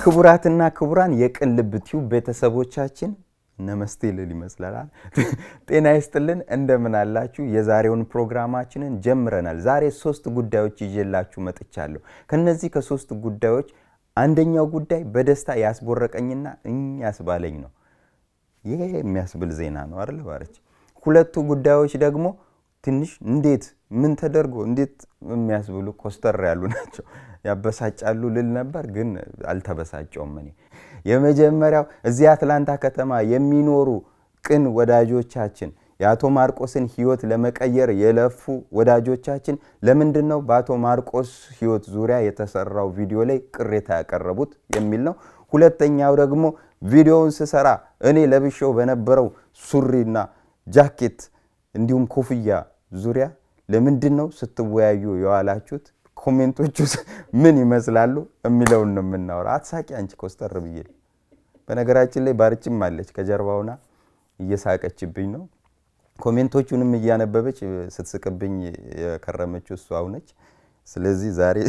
ክቡራትና ክቡራን የቅን ልብ ቲዩብ ቤተሰቦቻችን ነመስቴ ልል ይመስላል ጤና ይስጥልን እንደምን አላችሁ የዛሬውን ፕሮግራማችንን ጀምረናል ዛሬ 3 ጉዳዮች ይዤላችሁ መጥቻለሁ ከነዚህ ከ3 ጉዳዮች አንደኛው ጉዳይ በደስታ ያስቦረቀኝና ያስባለኝ ነው ይሄ የሚያስብል ዜና ነው አይደል ባረች ሁለቱ ጉዳዮች ደግሞ ትንሽ እንዴት ምን ተደርጎ እንዴት የሚያስብሉ ኮስተር ያሉ ናቸው ያበሳጫሉ ልል ነበር ግን አልተበሳጨውም እኔ የመጀመሪያው እዚህ አትላንታ ከተማ የሚኖሩ ቅን ወዳጆቻችን ያቶ ማርቆስን ህይወት ለመቀየር የለፉ ወዳጆቻችን ለምንድነው ባቶ ማርቆስ ህይወት ዙሪያ የተሰራው ቪዲዮ ላይ ቅሬታ ያቀረቡት የሚል ነው ሁለተኛው ደግሞ ቪዲዮውን ስሰራ እኔ ለብሼው በነበረው ሱሪና ጃኬት እንዲሁም ኮፍያ ዙሪያ ለምንድነው ስትወያዩ የዋላችሁት ኮሜንቶቹ ምን ይመስላሉ የሚለውን ነው የምናወራ አትሳቂ አንቺ ኮስተር ብዬ በነገራችን ላይ ባርጭም አለች ከጀርባውና እየሳቀችብኝ ነው ኮሜንቶቹንም እያነበበች ስትስቅብኝ የከረመችው እሷው ነች ስለዚህ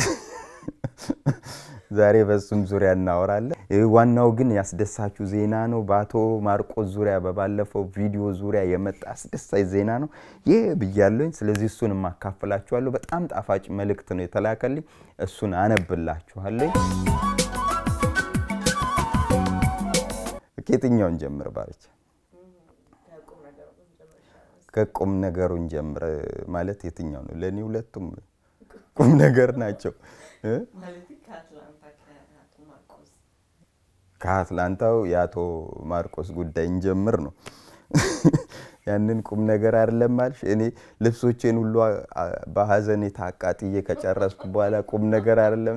ዛሬ በሱም ዙሪያ እናወራለን ዋናው ግን ያስደሳችሁ ዜና ነው ባቶ ማርቆስ ዙሪያ በባለፈው ቪዲዮ ዙሪያ የመጣ አስደሳች ዜና ነው ይሄ ብያለኝ ስለዚህ እሱን ማካፈላችኋለሁ በጣም ጣፋጭ መልእክት ነው የተላከልኝ እሱን አነብላችኋለሁ ከየትኛውን ጀምር ባርች ከቁም ነገሩን ጀምር ማለት የትኛው ነው ለኔ ሁለቱም ቁም ነገር ናቸው ማለት ከአትላንታው ያቶ ማርቆስ ጉዳይ እንጀምር ነው ያንን ቁም ነገር አይደለም ማለት እኔ ልብሶቼን ሁሉ በሐዘን ታቃጥዬ ከጨረስኩ በኋላ ቁም ነገር አይደለም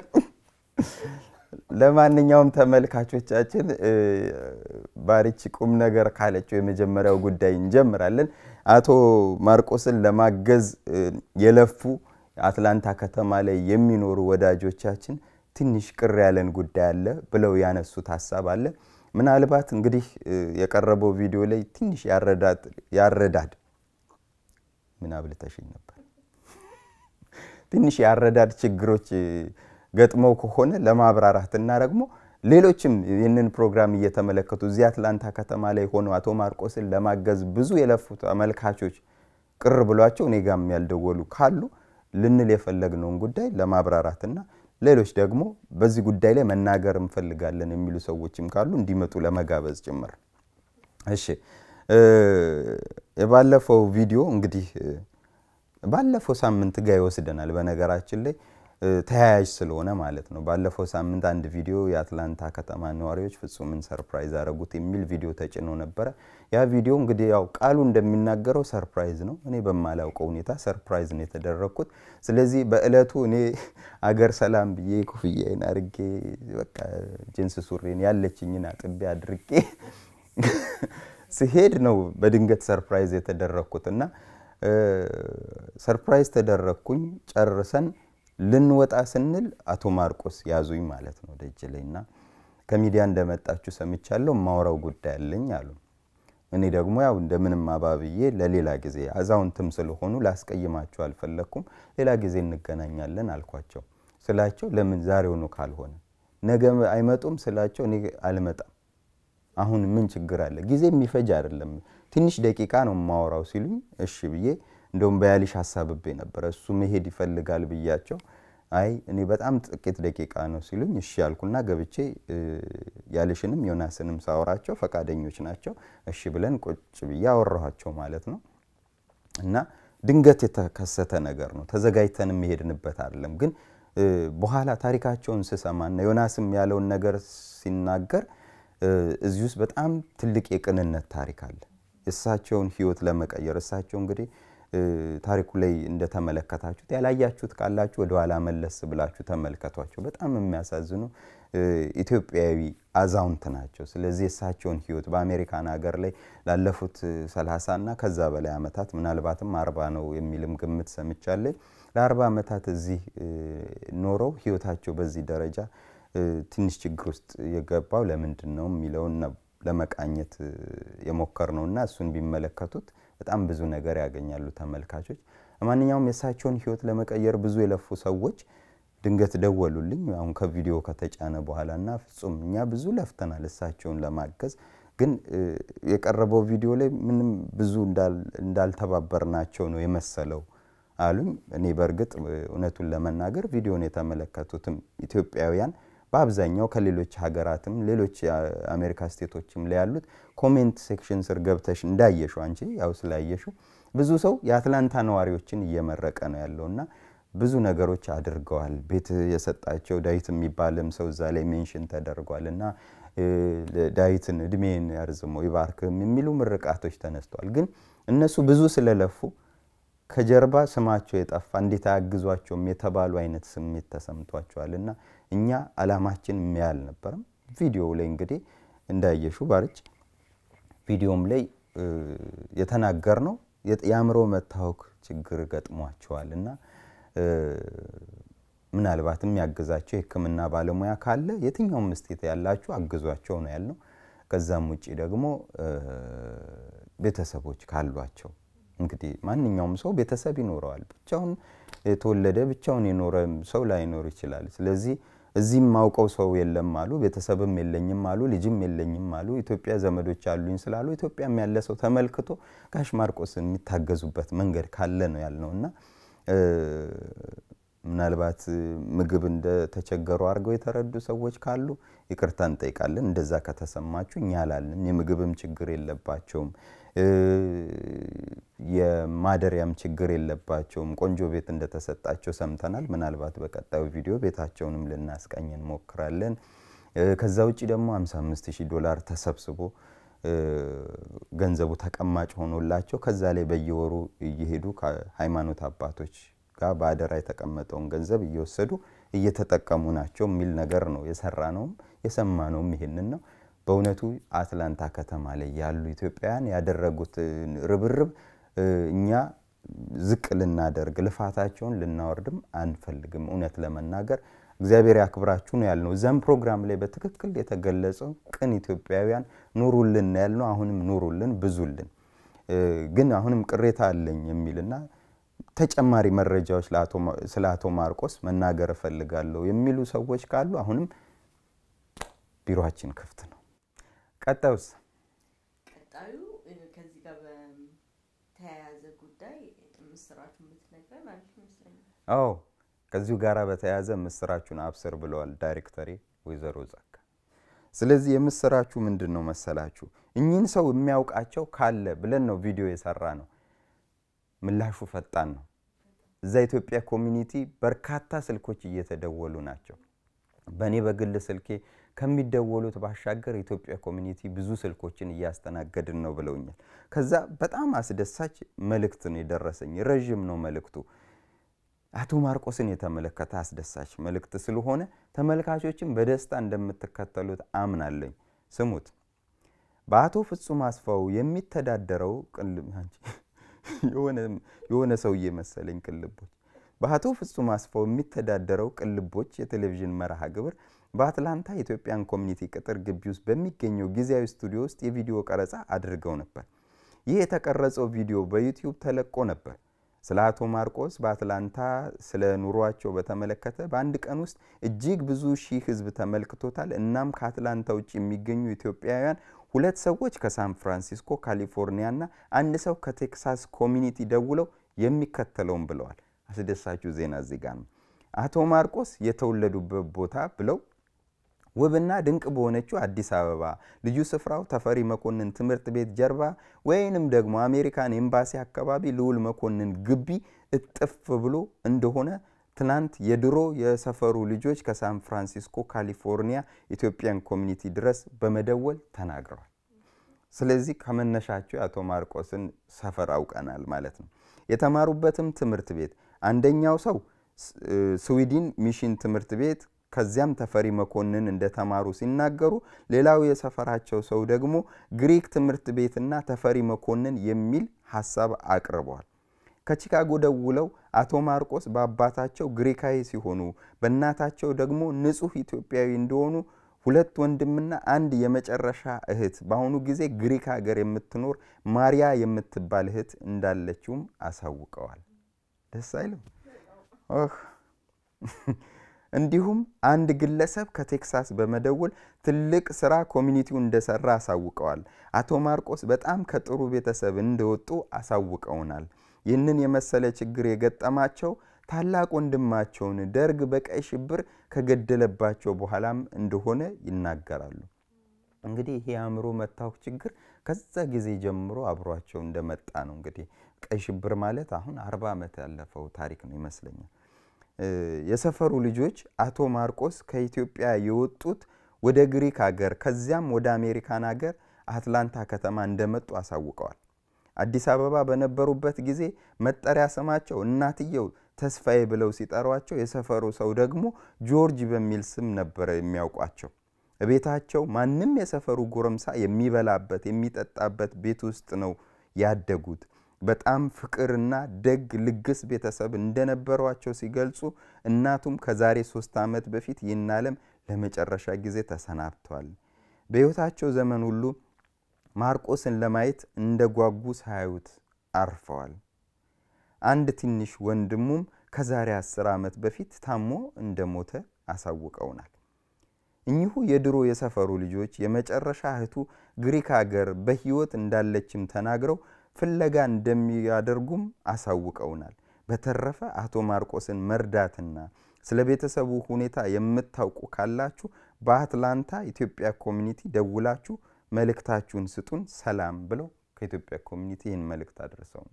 ለማንኛውም ተመልካቾቻችን ባሪች ቁም ነገር ካለችው የመጀመሪያው ጉዳይ እንጀምራለን አቶ ማርቆስን ለማገዝ የለፉ አትላንታ ከተማ ላይ የሚኖሩ ወዳጆቻችን ትንሽ ቅር ያለን ጉዳይ አለ ብለው ያነሱት ሐሳብ አለ ምናልባት እንግዲህ የቀረበው ቪዲዮ ላይ ትንሽ ያረዳድ ምን አብልተሽኝ ነበር ትንሽ ያረዳድ ችግሮች ገጥመው ከሆነ ለማብራራትና ደግሞ ሌሎችም ይህንን ፕሮግራም እየተመለከቱ እዚህ አትላንታ ከተማ ላይ ሆነው አቶ ማርቆስን ለማገዝ ብዙ የለፉት አመልካቾች ቅር ብሏቸው እኔ ጋም ያልደወሉ ካሉ ልንል የፈለግነው ጉዳይ ለማብራራትና ሌሎች ደግሞ በዚህ ጉዳይ ላይ መናገር እንፈልጋለን የሚሉ ሰዎችም ካሉ እንዲመጡ ለመጋበዝ ጭምር እሺ የባለፈው ቪዲዮ እንግዲህ ባለፈው ሳምንት ጋር ይወስደናል በነገራችን ላይ ተያያዥ ስለሆነ ማለት ነው ባለፈው ሳምንት አንድ ቪዲዮ የአትላንታ ከተማ ነዋሪዎች ፍጹምን ሰርፕራይዝ አረጉት የሚል ቪዲዮ ተጭኖ ነበር ያ ቪዲዮ እንግዲህ ያው ቃሉ እንደሚናገረው ሰርፕራይዝ ነው እኔ በማላውቀው ሁኔታ ሰርፕራይዝ ነው የተደረኩት ስለዚህ በእለቱ እኔ አገር ሰላም ብዬ ኮፍያዬን አርጌ በቃ ጂንስ ሱሪን ያለችኝና ጥቤ አድርጌ ሲሄድ ነው በድንገት ሰርፕራይዝ የተደረኩትና ሰርፕራይዝ ተደረኩኝ ጨርሰን ልንወጣ ስንል አቶ ማርቆስ ያዙኝ ማለት ነው ደጅለይና ከሚዲያ እንደመጣችሁ ሰምቻለሁ ማውራው ጉዳይ አለኝ አሉ እኔ ደግሞ ያው እንደምንም አባብዬ ለሌላ ጊዜ አዛውንትም ስለሆኑ ላስቀይማችሁ አልፈለኩም ሌላ ጊዜ እንገናኛለን አልኳቸው ስላቸው ለምን ዛሬው ነው ካልሆነ ነገ አይመጡም ስላቸው እኔ አልመጣም አሁን ምን ችግር አለ ጊዜ የሚፈጅ አይደለም ትንሽ ደቂቃ ነው ማውራው ሲሉኝ እሺ ብዬ እንደውም በያሊሽ ሐሳብቤ ነበር እሱ መሄድ ይፈልጋል ብያቸው አይ እኔ በጣም ጥቂት ደቂቃ ነው ሲሉኝ እሺ ያልኩና ገብቼ ያሊሽንም ዮናስንም ሳወራቸው ፈቃደኞች ናቸው እሺ ብለን ቁጭ ብዬ አወራኋቸው ማለት ነው እና ድንገት የተከሰተ ነገር ነው ተዘጋጅተን መሄድንበት አይደለም ግን በኋላ ታሪካቸውን ስሰማና ዮናስም ያለውን ነገር ሲናገር እዚሁስ በጣም ትልቅ የቅንነት ታሪክ አለ እሳቸውን ህይወት ለመቀየር እሳቸው እንግዲህ ታሪኩ ላይ እንደተመለከታችሁት ያላያችሁት ካላችሁ ወደ ኋላ መለስ ብላችሁ ተመልከቷቸው በጣም የሚያሳዝኑ ኢትዮጵያዊ አዛውንት ናቸው ስለዚህ እሳቸውን ህይወት በአሜሪካን ሀገር ላይ ላለፉት 30 እና ከዛ በላይ አመታት ምናልባትም 40 ነው የሚልም ግምት ሰምቻለሁ ለ40 አመታት እዚህ ኖረው ህይወታቸው በዚህ ደረጃ ትንሽ ችግር ውስጥ የገባው ለምንድነው የሚለውን ለመቃኘት የሞከርነውና እሱን ቢመለከቱት በጣም ብዙ ነገር ያገኛሉ ተመልካቾች ማንኛውም የሳቸውን ህይወት ለመቀየር ብዙ የለፉ ሰዎች ድንገት ደወሉልኝ አሁን ከቪዲዮ ከተጫነ በኋላና ፍጹም እኛ ብዙ ለፍተናል እሳቸውን ለማገዝ ግን የቀረበው ቪዲዮ ላይ ምንም ብዙ እንዳልተባበርናቸው ነው የመሰለው አሉኝ እኔ በርግጥ እውነቱን ለመናገር ቪዲዮን የተመለከቱትም ኢትዮጵያውያን በአብዛኛው ከሌሎች ሀገራትም ሌሎች አሜሪካ ስቴቶችም ላይ ያሉት ኮሜንት ሴክሽን ስር ገብተሽ እንዳየሽው አንቺ ያው ስላየሽው ብዙ ሰው የአትላንታ ነዋሪዎችን እየመረቀ ነው ያለውና ብዙ ነገሮች አድርገዋል ቤት የሰጣቸው ዳዊት የሚባልም ሰው እዛ ላይ ሜንሽን ተደርጓልና ዳዊትን እድሜን ያርዝሞ ይባርክም የሚሉ ምርቃቶች ተነስተዋል ግን እነሱ ብዙ ስለለፉ ከጀርባ ስማቸው የጠፋ እንዴት አግዟቸውም የተባሉ አይነት ስሜት ተሰምቷቸዋልና እኛ አላማችን የሚያል ነበርም ቪዲዮ ላይ እንግዲህ እንዳየሹ ባርጭ ቪዲዮም ላይ የተናገርነው የአእምሮ መታወክ ችግር ገጥሟቸዋልና ምናልባትም ያገዛቸው የሕክምና ባለሙያ ካለ የትኛውም ስቴት ያላችሁ አግዟቸው ነው ያልነው ከዛም ውጪ ደግሞ ቤተሰቦች ካሏቸው እንግዲህ ማንኛውም ሰው ቤተሰብ ይኖረዋል ብቻውን የተወለደ ብቻውን የኖረ ሰው ላይኖር ይችላል ስለዚህ እዚህም ማውቀው ሰው የለም አሉ ቤተሰብም የለኝም አሉ ልጅም የለኝም አሉ ኢትዮጵያ ዘመዶች አሉኝ ስላሉ ኢትዮጵያም ያለ ሰው ተመልክቶ ጋሽ ማርቆስን የሚታገዙበት መንገድ ካለ ነው ያልነውና ምናልባት ምግብ እንደ ተቸገሩ አርገው የተረዱ ሰዎች ካሉ ይቅርታን ጠይቃለን እንደዛ ከተሰማችሁ እኛ አላልንም የምግብም ችግር የለባቸውም የማደሪያም ችግር የለባቸውም ቆንጆ ቤት እንደተሰጣቸው ሰምተናል ምናልባት በቀጣዩ ቪዲዮ ቤታቸውንም ልናስቀኝን ሞክራለን ከዛ ውጪ ደግሞ $55,000 ተሰብስቦ ገንዘቡ ተቀማጭ ሆኖላቸው ከዛ ላይ በየወሩ እየሄዱ ከሃይማኖት አባቶች ጋር ባደራ የተቀመጠውን ገንዘብ እየወሰዱ እየተጠቀሙ ናቸው ሚል ነገር ነው የሰራነው የሰማነው ይሄንን ነው በእውነቱ አትላንታ ከተማ ላይ ያሉ ኢትዮጵያውያን ያደረጉት ርብርብ እኛ ዝቅ ልናደርግ ልፋታቸውን ልናወርድም አንፈልግም እውነት ለመናገር እግዚአብሔር ያክብራችሁ ነው ያልነው ዘም ፕሮግራም ላይ በትክክል የተገለጸው ቅን ኢትዮጵያውያን ኑሩልን ያልነው አሁንም ኑሩልን ብዙልን ግን አሁንም ቅሬታ አለኝ የሚልና ተጨማሪ መረጃዎች ስለ አቶ ማርቆስ መናገር ፈልጋለሁ የሚሉ ሰዎች ካሉ አሁንም ቢሮአችን ክፍት ነው ቀጣዩ ከዚህ ጋር በተያያዘ ጉዳይ ምስራቹን ምትነግረን አንቺ መስለኝ አዎ ከዚሁ ጋራ በተያያዘ ምስራቹን አብስር ብለዋል ዳይሬክተሪ ወይዘሮ ጸጋ ስለዚህ የምስራቹ ምንድነው መሰላችሁ እኚህን ሰው የሚያውቃቸው ካለ ብለን ነው ቪዲዮ የሰራ ነው ምላሹ ፈጣን ነው እዛ ኢትዮጵያ ኮሚኒቲ በርካታ ስልኮች እየተደወሉ ናቸው በኔ በግል ስልኬ ከሚደወሉት ባሻገር ኢትዮጵያ ኮሚኒቲ ብዙ ስልኮችን ያስተናገድን ነው ብለውኛል ከዛ በጣም አስደሳች መልእክት ነው የደረሰኝ ረጅም ነው መልእክቱ አቶ ማርቆስን የተመለከተ አስደሳች መልእክት ስለሆነ ተመልካቾችን በደስታ እንደምትከተሉት አምናለኝ ስሙት በአቶ ፍጹም አስፋው የሚተዳደረው ቅልማንቺ የሆነ ሰው እየመሰለኝ ቅልቦች በአቶ ፍጹም አስፋው የሚተዳደረው ቅልቦች የቴሌቪዥን መርሃ ግብር በአትላንታ ኢትዮጵያን ኮሚኒቲ ቅጥር ግቢ ውስጥ በሚገኘው ጊዜያዊ ስቱዲዮ ውስጥ የቪዲዮ ቀረጻ አድርገው ነበር ይህ የተቀረጸው ቪዲዮ በዩቲዩብ ተለቆ ነበር ስለ አቶ ማርቆስ በአትላንታ ስለ ኑሯቸው በተመለከተ በአንድ ቀን ውስጥ እጅግ ብዙ ሺህ ህዝብ ተመልክቶታል እናም ከአትላንታ ውጪ የሚገኙ ኢትዮጵያውያን ሁለት ሰዎች ከሳን ፍራንሲስኮ ካሊፎርኒያና አንድ ሰው ከቴክሳስ ኮሚኒቲ ደውለው የሚከተለውን ብለዋል አስደሳችሁ ዜና እዚህ ጋር ነው አቶ ማርቆስ የተወለዱበት ቦታ ብለው ውብና ድንቅ በሆነችው አዲስ አበባ ልዩ ስፍራው ተፈሪ መኮንን ትምህርት ቤት ጀርባ ወይንም ደግሞ አሜሪካን ኤምባሲ አካባቢ ልዑል መኮንን ግቢ እጥፍ ብሎ እንደሆነ ትናንት የድሮ የሰፈሩ ልጆች ከሳን ፍራንሲስኮ ካሊፎርኒያ ኢትዮጵያን ኮሚኒቲ ድረስ በመደወል ተናግረዋል ስለዚህ ከመነሻቸው አቶ ማርቆስን ሰፈር አውቀናል ማለት ነው የተማሩበትም ትምህርት ቤት አንደኛው ሰው ስዊድን ሚሽን ትምህርት ቤት ከዚያም ተፈሪ መኮንን እንደተማሩ ሲናገሩ ሌላው የሰፈራቸው ሰው ደግሞ ግሪክ ትምህርት ቤትና ተፈሪ መኮንን የሚል ሐሳብ አቅርበዋል ከቺካጎ ደውለው አቶ ማርቆስ በአባታቸው ግሪካዊ ሲሆኑ በእናታቸው ደግሞ ንጹህ ኢትዮጵያዊ እንደሆኑ ሁለት ወንድምና አንድ የመጨረሻ እህት በአሁኑ ጊዜ ግሪክ ሀገር የምትኖር ማሪያ የምትባል እህት እንዳለችውም አሳውቀዋል ደስ አይልም እንዲሁም አንድ ግለሰብ ከቴክሳስ በመደወል ትልቅ ስራ ኮሚኒቲው እንደሰራ አሳውቀዋል አቶ ማርቆስ በጣም ከጥሩ ቤተሰብ እንደወጡ አሳውቀውናል ይህንን የመሰለ ችግር የገጠማቸው ታላቅ ወንድማቸውን ደርግ በቀይ ሽብር ከገደለባቸው በኋላም እንደሆነ ይናገራሉ እንግዲህ ይሄ አእምሮ መታወክ ችግር ከዛ ጊዜ ጀምሮ አብሯቸው እንደመጣ ነው እንግዲህ ቀይ ሽብር ማለት አሁን 40 ዓመት ያለፈው ታሪክ ነው ይመስለኛል የሰፈሩ ልጆች አቶ ማርቆስ ከኢትዮጵያ የወጡት ወደ ግሪክ ሀገር ከዚያም ወደ አሜሪካን ሀገር አትላንታ ከተማ እንደመጡ አሳውቀዋል አዲስ አበባ በነበሩበት ጊዜ መጠሪያ ስማቸው እናትየው ተስፋዬ ብለው ሲጠሯቸው የሰፈሩ ሰው ደግሞ ጆርጅ በሚል ስም ነበር የሚያውቋቸው ቤታቸው ማንንም የሰፈሩ ጎረምሳ የሚበላበት የሚጠጣበት ቤት ውስጥ ነው ያደጉት በጣም ፍቅርና ደግ ልግስ ቤተሰብ እንደነበሯቸው ሲገልጹ እናቱም ከዛሬ 3 ዓመት በፊት ይናለም ለመጨረሻ ጊዜ ተሰናብተዋል በህይወታቸው ዘመን ሁሉ ማርቆስን ለማየት እንደጓጉ ሳያዩት አርፈዋል አንድ ትንሽ ወንድሙም ከዛሬ 10 ዓመት በፊት ታሞ እንደሞተ አሳውቀውናል እኚሁ የድሮ የሰፈሩ ልጆች የመጨረሻ እህቱ ግሪክ ሀገር በህይወት እንዳለችም ተናግረው ፍለጋ እንደሚያደርጉም አሳውቀውናል በተረፈ አቶ ማርቆስን መርዳትና ስለ ቤተሰቡ ሁኔታ የምታውቁ ካላችሁ በአትላንታ ኢትዮጵያ ኮሚኒቲ ደውላችሁ መልእክታችሁን ስጡን ሰላም ብለው ከኢትዮጵያ ኮሚኒቲ ይህን መልእክት አድርሰውናል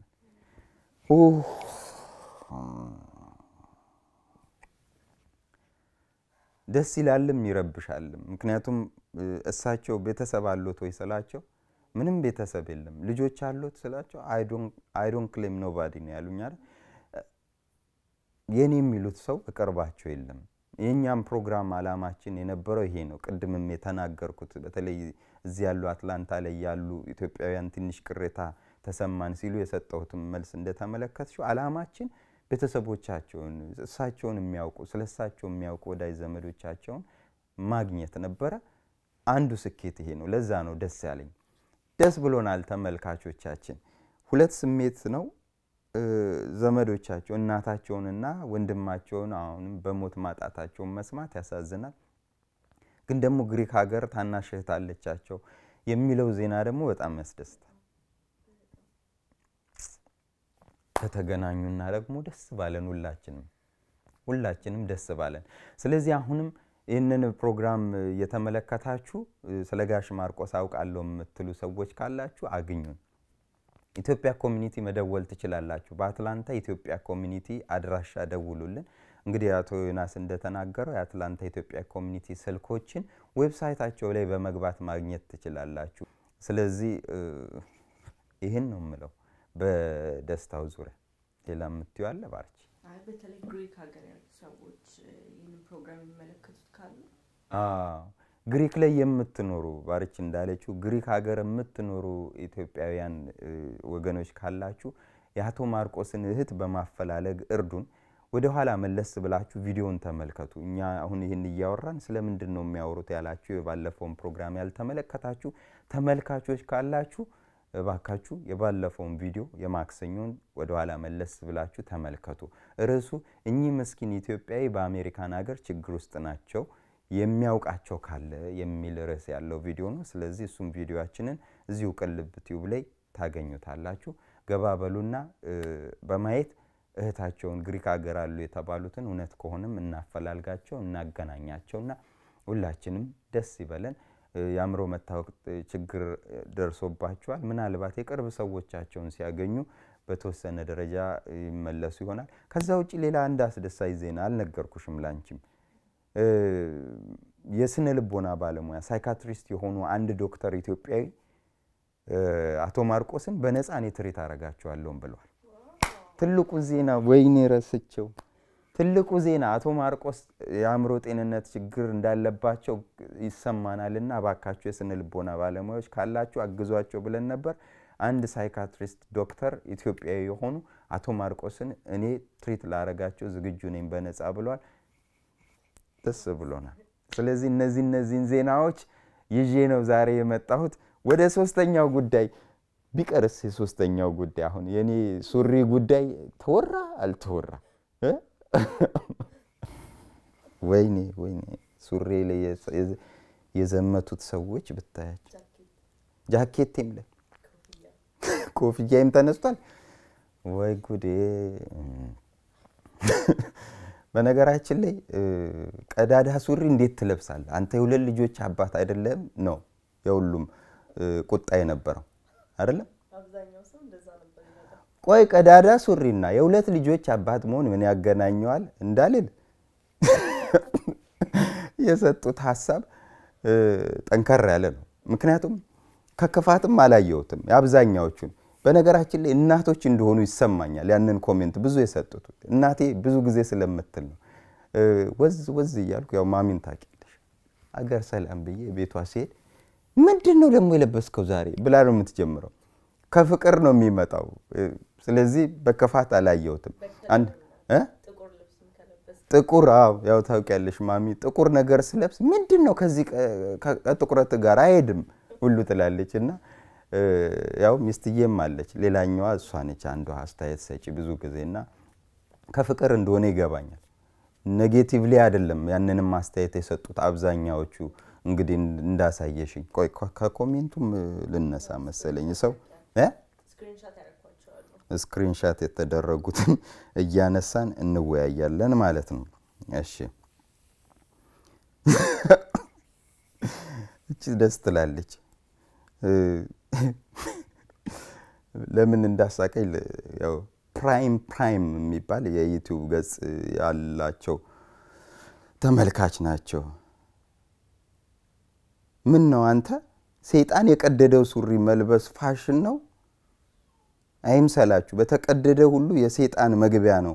ደስ ይላልም ይረብሻልም ምክንያቱም እሳቸው ቤተሰብ አሉት ወይ ስላቸው ምንም ቤተሰብ የለም ልጆች አሉት ስላቸው I don't claim nobody ነው ያሉኝ አይደል የኔ የሚሉት ሰው በቅርባቸው የለም የኛም ፕሮግራም አላማችን የነበረው ይሄ ነው ቅድምም የተናገርኩት በተለይ እዚህ ያሉ አትላንታ ላይ ያሉ ኢትዮጵያውያን ትንሽ ቅሬታ ተሰማን ሲሉ የሰጠሁትም መልስ እንደተመለከትሽው አላማችን ቤተሰቦቻቸውን እሳቸውን የሚያውቁ ስለሳቸው የሚያውቁ ወዳጅ ዘመዶቻቸውን ማግኘት ነበር አንዱ ስኬት ይሄ ነው ለዛ ነው ደስ ያለኝ ደስ ብሎናል ተመልካቾቻችን ሁለት ስሜት ነው ዘመዶቻቸው እናታቸውንና ወንድማቸውን አሁን በሞት ማጣታቸው መስማት ያሳዝናል ግን ደግሞ ግሪክ ሀገር ታናሽ እህት አለቻቸው የሚለው ዜና ደግሞ በጣም ያስደስታል ከተገናኙና ደግሞ ደስ ባለን ሁላችንም ደስ ባለን ስለዚህ አሁንም ይሄንን ፕሮግራም የተመለከታችሁ ስለጋሽ ማርቆስ አውቃለሁ የምትሉ ሰዎች ካላችሁ አግኙን ኢትዮጵያ ኮሚኒቲ መደወል ትችላላችሁ በአትላንታ ኢትዮጵያ ኮሚኒቲ አድራሻ ደውሉልን እንግዲህ አቶ ዮናስ እንደተናገረው የአትላንታ ኢትዮጵያ ኮሚኒቲ ስልኮችን ዌብሳይታቸው ላይ በመግባት ማግኘት ትችላላችሁ ስለዚህ ይሄን ነው የምለው በደስታው ዙሪያ ሌላ ምትዩ አለ ባርቺ አይ በተለይ ግሪክ ሀገር ያሉ ሰዎች ይሄን ፕሮግራም የሚመለከቱት ካሉ ግሪክ ላይ የምትኖሩ ባርቺ እንዳለችው ግሪክ ሀገር የምትኖሩ ኢትዮጵያውያን ወገኖች ካላችሁ የአቶ ማርቆስን እህት በማፈላለግ እርዱን ወደ ኋላ መለስ ብላችሁ ቪዲዮን ተመልከቱ እኛ አሁን ይሄን ያወራን ስለምንድን ነው የሚያወሩት ያላችሁ የባለፈውን ፕሮግራም ያልተመለከታችሁ ተመልካቾች ካላችሁ ባካችሁ የባለፈውን ቪዲዮ የማክሰኞን ወደ ኋላ መለስ ብላችሁ ተመልከቱ ርዕሱ እኚህ ምስኪን ኢትዮጵያዊ በአሜሪካን ሀገር ችግር ውስጥ ናቸው የሚያውቃቸው ካለ የሚል ርዕስ ያለው ቪዲዮ ነው ስለዚህ እሱም ቪዲዮአችንን እዚሁ ቅልብ ቲዩብ ላይ ታገኙታላችሁ ገባበሉና በማየት እህታቸውን ግሪክ ሀገር አሉ የተባሉትን እውነት ከሆነም እናፈላልጋቸው እናገናኛቸውና ሁላችንም ደስ ይበለን ያምሮ መታወቅ ችግር ደርሶባቸዋል ምናልባት የቅርብ ሰዎቻቸውን ሲያገኙ በተወሰነ ደረጃ ይመለሱ ይሆናል ከዛ ውጪ ሌላ አንድ አስደሳች ዜና አልነገርኩሽም ላንቺም የስነ ልቦና ባለሙያ ሳይካትሪስት የሆኑ አንድ ዶክተር ኢትዮጵያዊ አቶ ማርቆስን በነፃ ትሪት አረጋቸዋለሁ ብለዋል ትልቁ ዜና ወይኔ ረስቸው ትልቁ ዜና አቶ ማርቆስ ያምሮ ጤንነት ችግር እንዳለባቸው ይሰማናልና ባካችሁ የስነ ልቦና ባለሙያዎች ካላችሁ አግዟቸው ብለን ነበር አንድ ሳይካትሪስት ዶክተር ኢትዮጵያዊ የሆኑ አቶ ማርቆስን እኔ ትሪት ላረጋቸው ዝግጁ ነኝ በነፃ ብለዋል ደስ ብሎናል ስለዚህ እነዚህን ዜናዎች ይዤ ነው ዛሬ የመጣሁት ወደ ሶስተኛው ጉዳይ ቢቀርስ የሶስተኛው ጉዳይ አሁን የኔ ሱሪ ጉዳይ ተወራ አልተወራ ወይኔ ሱሪ ላይ የዘመቱት ሰዎች ብታያቸው ጃኬቴም ላይ ኮፍያም ተነስቷል ወይ ጉዴ በነገራችን ላይ ቀዳዳ ሱሪ እንዴት ትለብሳለህ አንተ የሁለት ልጆች አባት አይደለም ነው የሁሉም ቁጣ የነበረው አይደለም አብዛኛው ሰው እንደዛ ነበር ይላል ቆይ ቀዳዳ ሱሪና የሁለት ልጆች አባት መሆን ምን ያገናኘዋል እንዳልል የሰጡት ሐሳብ ጠንከር ያለ ነው ምክንያቱም ከከፋትም አላየውትም ያብዛኛዎቹን በነገራችን ላይ እናቶች እንደሆኑ ይሰማኛል ያንን ኮሜንት ብዙ የሰጡት እናቴ ብዙ ጊዜ ስለምትል ነው ወዝ ይያልኩ ያው ማሚን ታቂልሽ አገር ሰላም በየ ቤቷ ሲሄድ ምንድነው ደግሞ የለበስከው ዛሬ ብላ ነው የምትጀምረው ከፍቅር ነው የሚመጣው ስለዚህ በከፋት አላየውትም አንድ ጥቁር ልብስም ከለበስ ጥቁር ያው ታውቂያለሽ ማሚ ጥቁር ነገር ስለብስ ምንድነው ከዚህ ከጥቁረት ጋር አይሄድም ሁሉ ትላለችና ያው ሚስትየም አለች ሌላኛዋ እሷ ነች አንዷ አስተያየት ሰጪ ብዙ ጊዜና ከፍቅር እንደሆነ ይገባኛል ኔጌቲቭሊ አይደለም ያንንም አስተያየት የሰጡት አብዛኛዎቹ እንግዲህ እንዳሳየሽኝ ቆይ ከኮሜንቱም ልነሳ መሰለኝ ሰው ስክሪንሻት የተደረጉትን እያነሳን እንወያያለን ማለት ነው እሺ እቺ ደስ ትላለች ለምን እንዳሳቀኝ ያው ፕራይም የሚባል የዩቲዩብ ገጽ ያላቸው ተመልካች ናቸው ምን ነው አንተ ሰይጣን የቀደደው ሱሪ መልበስ ፋሽን ነው አይምሰላችሁ በተቀደደ ሁሉ የሰይጣን መግቢያ ነው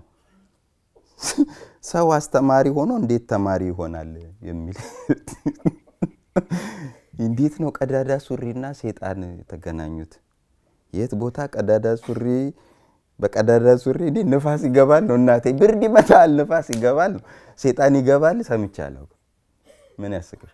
ሰው አስተማሪ ሆኖ እንዴት ተማሪ ይሆናል የሚል እንዴት ነው ቀዳዳ ሱሪና ሰይጣን ተገናኙት የት ቦታ ቀዳዳ ሱሪ በቀዳዳ ሱሪ ንፋስ ይገባል ነው እናቴ ብርድ ይመታል ንፋስ ይገባል ሰይጣን ይገባል ሰምቻለሁ ምን ያስቀር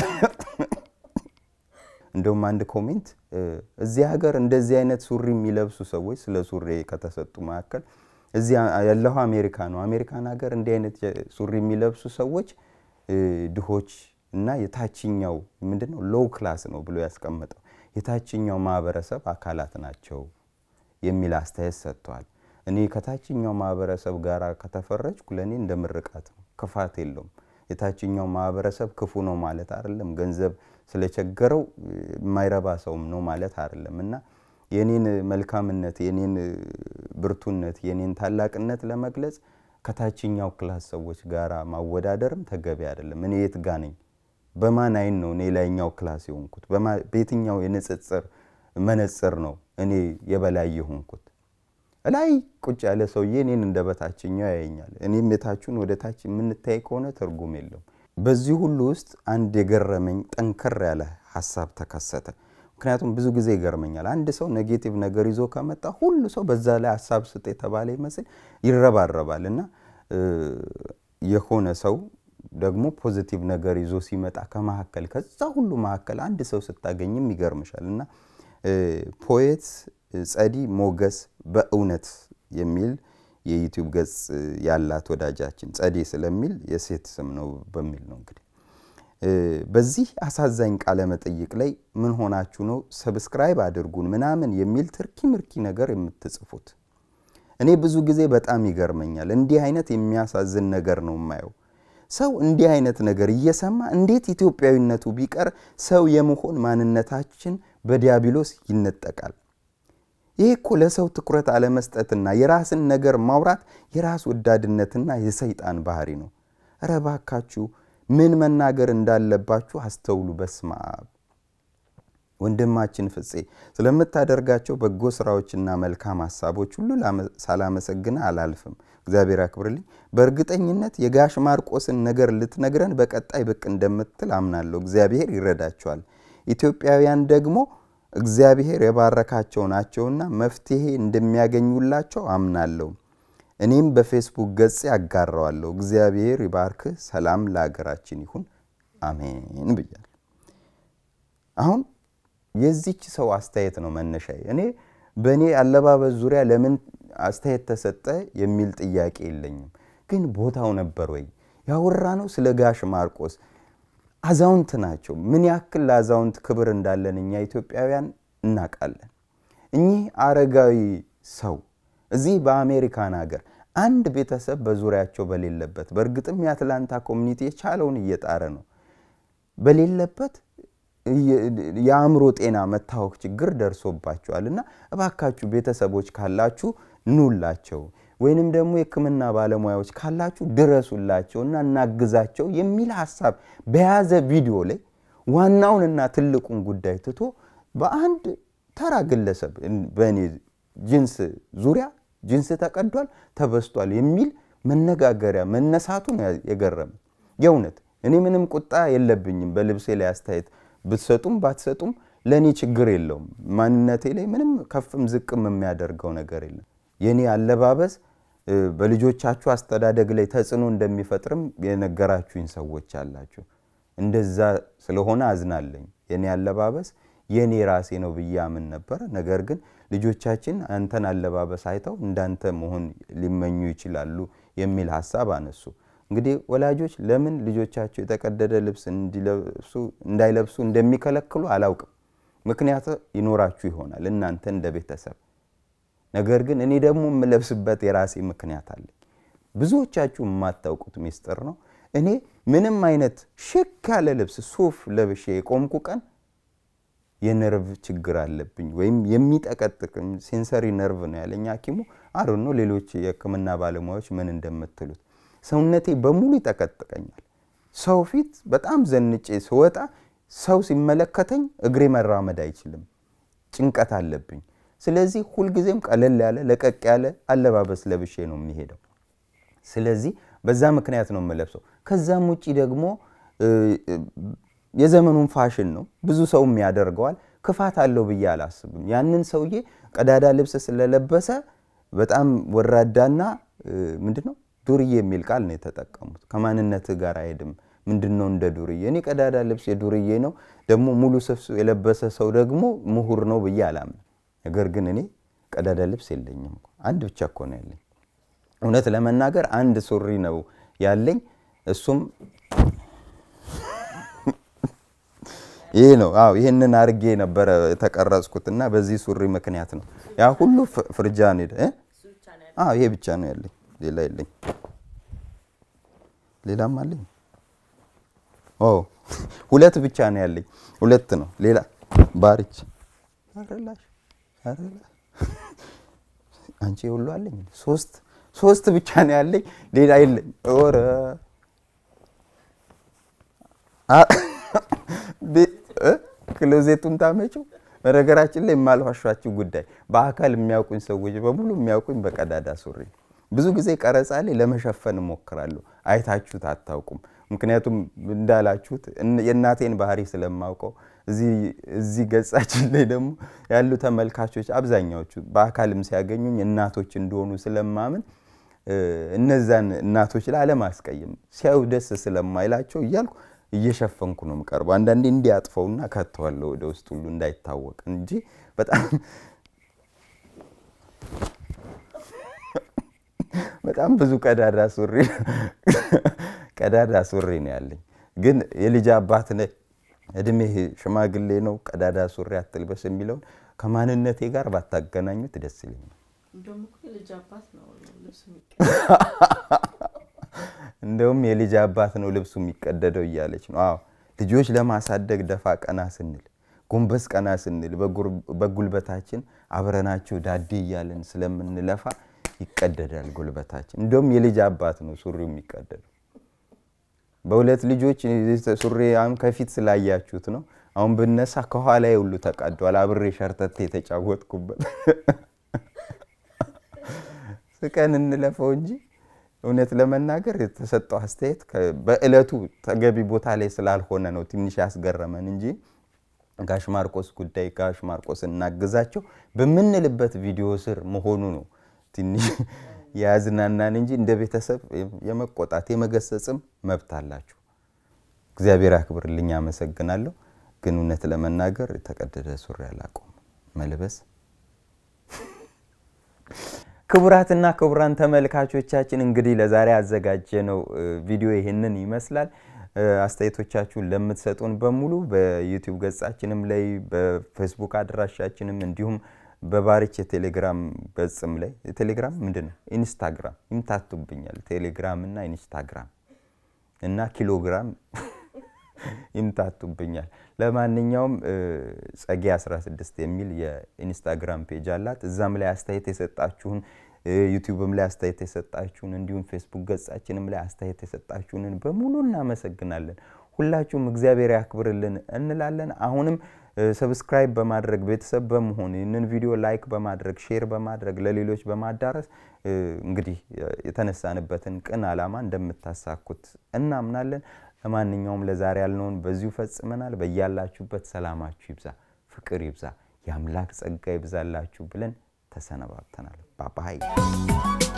እንደውም አንድ ኮሜንት እዚህ ሀገር እንደዚህ አይነት ሱሪ የሚለብሱ ሰዎች ስለ ሱሪ ከተሰጡ ማከል እዚህ ያለው አሜሪካን ሀገር እንዲህ አይነት ሱሪ የሚለብሱ ሰዎች ድሆች እና የታችኛው ምንድነው ሎው ክላስ ነው ብሎ ያስቀመጠው የታችኛው ማህበረሰብ አካላት ናቸው የሚል አስተያየት ሰጥቷል እኔ ከታችኛው ማህበረሰብ ጋር ከተፈረጅኩ ለኔ እንደምርቃት ነው ከፋት የለውም የታችኛው ማህበረሰብ ክፉ ነው ማለት አይደለም ገንዘብ ስለቸገረው ማይረባ ሰውም ነው ማለት አይደለምና የኔን መልካምነት የኔን ብርቱነት የኔን ታላቅነት ለመግለጽ ከታችኛው ክላስ ሰዎች ጋራ ማወዳደርም ተገቢ አይደለም እኔ የት ጋር ነኝ በማን አይን ነው እኔ ላይኛው ክላስ የሆንኩት በየትኛው የንጽጽር መነጽር ነው እኔ የበላይ የሆንኩት ላይ ቁጭ ያለ ሰውዬ እኔን እንደበታችኛው ያየኛል እኔም የታቹን ወደ ታች ምንታይ ከሆነ ትርጉም የለውም በዚህ ሁሉ ውስጥ አንድ የገረመኝ ጠንከር ያለ ሐሳብ ተከሰተ ምክንያቱም ብዙ ጊዜ ይገርመኛል አንድ ሰው ኔጌቲቭ ነገር ይዞ ከመጣ ሁሉ ሰው በዛ ላይ ሐሳብ ስጤ ተባለ ይመስል ይረባረባልና የሆነ ሰው ደግሞ ፖዚቲቭ ነገር ይዞ ሲመጣ ከመሐከል ከዛ ሁሉ መሐከል አንድ ሰው ስታገኝም ይገርምሻልና ፖኤት ጸዲ ሞገስ በእውነት የሚል የዩቲዩብ ገጽ ያላት ወዳጃችን ጸዲ ስለሚል የሴት ስም ነው በሚል ነው እንግዲህ በዚህ አሳዛኝ ቃለ መጠይቅ ላይ ምን ሆናችሁ ነው ሰብስክራይብ አድርጉን ምናምን የሚል ትርኪ ነገር የምትጽፉት እኔ ብዙ ጊዜ በጣም ይገርመኛል እንዲህ አይነት የሚያሳዝን ነገር ነው ማየው ሰው እንዲህ አይነት ነገር እየሰማ እንዴት ኢትዮጵያዊነቱ ቢቀር ሰው የመሆን ማንነታችን በዲያብሎስ ይነጠቃል ይሄ እኮ ለሰው ትኩረት አለመስጠትና የራስን ነገር ማውራት የራስ ወዳድነትና የሰይጣን ባህሪ ነው ረባካችሁ ምን መናገር እንዳለባችሁ አስተውሉ በስማብ ወንድማችን ፍፄ ስለምታደርጋቸው በጎ ስራዎችና መልካም ሐሳቦች ሁሉ ሳላመሰግና አላልፍም እግዚአብሔር ያክብርልኝ በእርግጠኝነት የጋሽ ማርቆስን ነገር ልትነግረን በቀጣይ በቅ እንደምትል አምናለሁ እግዚአብሔር ይረዳቸዋል ኢትዮጵያውያን ደግሞ እግዚአብሔር የባረካቸው ናቸውና መፍትሄ እንደሚያገኙላቸው አምናለሁ እኔም በፌስቡክ ገጽ ያጋራዋለሁ እግዚአብሔር ይባርክ ሰላም ለሀገራችን ይሁን አሜን ብያለሁ አሁን የዚች ሰው አስተያየት ነው መነሻዬ እኔ በኔ አለባበስ ዙሪያ ለምን አስተያየት ተሰጠ የሚል ጥያቄ የለኝም ግን ቦታው ነበር ወይ ያወራነው ስለጋሽ ማርቆስ አዛውንት ናቸው ምን ያክል ለአዛውንት ክብር እንዳለን እኛ ኢትዮጵያውያን እናቃለን እኚህ አረጋዊ ሰው እዚህ በአሜሪካን ሀገር አንድ ቤተሰብ በዙሪያቸው በሌለበት በርግጥም የአትላንታ ኮሚኒቲ የቻለውን እየጣረ ነው በሌለበት የአእምሮ ጤና መታወክ ችግር ደርሶባቸዋልና እባካችሁ ቤተሰቦች ካላችሁ ኑላቸው ወይንም ደግሞ የሕክምና ባለሙያዎች ካላችሁ ድረሱላቸውና እናግዛቸው የሚል ሐሳብ በያዘ ቪዲዮ ላይ ዋናውንና ትልቁን ጉዳይ ትቶ በአንድ ተራ ግለሰብ በእኔ ጂንስ ዙሪያ ጂንስ ተቀዷል ተበስቷል የሚል መነጋገሪያ መነሳቱ የገረመ የእውነት እኔ ምንም ቁጣ የለብኝም በልብሴ ላይ አስተያየት ብትሰጡም ባትሰጡም ለኔ ችግር የለውም ማንነቴ ላይ ምንም ከፍም ዝቅም የሚያደርገው ነገር የለም የኔ አለባበስ በልጆቻችሁ አስተዳደግ ላይ ተጽዕኖ እንደሚፈጥርም የነገራችሁኝ ሰዎች አላችሁ እንደዛ ስለሆነ አዝናለኝ የኔ አለባበስ የኔ ራሴ ነው በያምን ነበር ነገር ግን ልጆቻችን አንተን አለባበስ አይተው እንዳንተ መሆን ሊመኙ ይችላሉ የሚል ሐሳብ አነሱ እንግዲህ ወላጆች ለምን ልጆቻቸው የተቀደደ ልብስ እንዳይለብሱ እንደሚከለክሉ አላውቅም ምክንያቱ ይኖራችሁ ይሆናል እናንተ እንደ ቤተሰብ ነገር ግን እኔ ደግሞ የምለብስበት የራሴ ምክንያት አለ ብዙዎቻችሁ የማታውቁት ሚስጥር ነው እኔ ምንም አይነት ሽክ ያለ ልብስ ሱፍ ለብሼ የቆምኩ ቀን የነርቭ ችግር አለብኝ ወይም የሚጠቀጥቅም ሴንሰሪ ነርቭ ነው ያለኝ ሐኪሙ አሩን ነው ሌሎች የሕክምና ባለሙያዎች ምን እንደምትሉት ሰውነቴ በሙሉ ይጠቀጥቀኛል ሰው ፊት በጣም ዘንጬ ስወጣ ሰው ሲመለከተኝ እግሬ መራመድ አይችልም ጭንቀት አለብኝ ስለዚህ ሁሉ ጊዜም ቀለል ያለ ለቀቅ ያለ አለባበስ ለብሼ ነው የሚሄደው ስለዚህ በዛ ምክንያት ነው የምለብሰው ከዛም ውጪ ደግሞ የዘመኑን ፋሽን ነው ብዙ ሰው የሚያደርገዋል ክፋት አለው ብዬ አላስብም ያንን ሰውዬ ቀዳዳ ልብስ ስለለበሰ በጣም ወራዳና ምንድነው ዱርዬ የሚል ቃል ነው የተጠቀሙት ከማንነት ጋር አይደም ምንድነው እንደ ዱርዬ እኔ ቀዳዳ ልብስ የዱርዬ ነው ደግሞ ሙሉ ሰፍሱ የለበሰ ሰው ደግሞ ምሁር ነው ብዬ አላምን ነገር ግን እኔ ቀዳዳ ልብስ የለኝም አንድ ብቻ እኮ ነው ያለኝ እውነት ለመናገር አንድ ሱሪ ነው ያለኝ እሱም ይሄ ነው ይሄንን አርጌ ነበር ተቀረጽኩትና በዚህ ሱሪ ምክንያት ነው ያ ሁሉ ፍርጃ ነው ይሄ ብቻ ነው ያለኝ ሌላ የለኝ ሌላም አለኝ ሁለት ብቻ ነው ያለኝ ሁለት ነው ሌላ ባርች አረላሽ አንቺ ሁሉ አለኝ ሶስት ብቻ ነው ያለኝ ሌላ የለኝ ኦረ ክሎዜቱን ታመጪው በነገራችን ላይ ማልዋሻችሁ ጉዳይ በአካል የሚያውቁኝ ሰዎች በሙሉ የሚያውቁኝ በቀዳዳ ሱሪ ብዙ ጊዜ ቀረጻ ላይ ለመሸፈን ሞክራለሁ አይታችሁት አታውቁም ምክንያቱም እንዳላችሁት የእናቴን ባህሪ ስለማውቀው እዚህ ገጻችን ላይ ደግሞ ያሉ ተመልካቾች አብዛኛዎቹ በአካልም ሲያገኙኝ እናቶች እንደሆኑ ስለማምን እነዛን እናቶች ለማስቀየም ሲያዩ ደስ ስለማይላቸው ይያልኩ እየሸፈንኩ ነው መቀርበው አንዳንዴ እንዲያጥፈውና ከተዋለው ወደ ውስጥ ሁሉ እንዳይታወቅ እንጂ በጣም ብዙ ቀዳዳ ሱሪ ነው ያለኝ ግን የልጅ አባት ነኝ እድሜ ሽማግሌ ነው ቀዳዳ ሱሪ አትልበስ የሚለው ከማንነቴ ጋር ባታገናኙት ደስ ይለኛል እንደውም የልጅ አባት ነው ልብሱ የሚቀደደው እንደውም የልጅ አባት ነው ልብሱ የሚቀደደው ይያለች ነው ልጆች ለማሳደግ ደፋ ቀና ስንል ጎንበስ ቀና ስንል በጉልበታችን አብረናቸው ዳዴ ይያለን ስለምንለፋ ይቀደዳል ጉልበታችን እንደውም የልጅ አባት ነው ሱሪው የሚቀደደው በሁለት ልጆች ሱሪ ከፊት ስላያችሁት ነው አሁን በነሳ ከኋላ ሁሉ ተቀዷል አብሬ ሸርተቴ ተጫወትኩበት ስቀን እንለፈው እንጂ እውነት ለመናገር የተሰጠው አስተያየት በእለቱ ተገቢ ቦታ ላይ ስላልሆነ ነው ትንሽ ያስገረመን እንጂ ጋሽ ማርቆስ ጉዳይ ጋሽ ማርቆስ እናግዛቸው በመንልበት ቪዲዮ ስር መሆኑ ነው ትንሽ ያዝናናን እንጂ እንደ ቤተሰብ የመቆጣት የመገሰጽም መብት አላችሁ እግዚአብሔር ያክብርልኝ አመሰግናለሁ ግን እውነት ለመናገር የተቀደደ ሱሪ ያላቆም መልበስ ክቡራትና ክቡራን ተመልካቾቻችን እንግዲህ ለዛሬ አዘጋጀነው ቪዲዮ ይሄንን ይመስላል አስተያየቶቻችሁን ለምትሰጡን በሙሉ በዩቲዩብ ገጻችንም ላይ በፌስቡክ አድራሻችንም እንዲሁም በባሪች የቴሌግራም ገጽም ላይ ቴሌግራም ምንድነው ኢንስታግራም ይምታቱብኛል ቴሌግራም እና ኢንስታግራም እና ኪሎግራም ይምታቱብኛል ለማንኛውም ጸጊ 16 የሚል የኢንስታግራም ፔጅ አላት እዛም ላይ አስተያየት የሰጣችሁን ዩቲዩብም ላይ አስተያየት የሰጣችሁን እንዲሁም ፌስቡክ ገጻችንም ላይ አስተያየት የሰጣችሁንን በሙሉ እናመሰግናለን ሁላችሁም እግዚአብሔር ያክብርልን እንላለን አሁንም ሰብስክራይብ በማድረግ ቤተሰብ በመሆን ይህንን ቪዲዮ ላይክ በማድረግ ሼር በማድረግ ለሌሎች በማዳረስ እንግዲህ የተነሳንበትን ቅን ዓላማ እንደምታሳኩት እናምናለን ለማንኛውም ለዛሬ ያልነውን በዚሁ ፈጽመናል በእያላችሁበት ሰላማችሁ ይብዛ ፍቅር ይብዛ ያምላክ ጸጋ ይብዛላችሁ ብለን ተሰነባብተናል ባባይ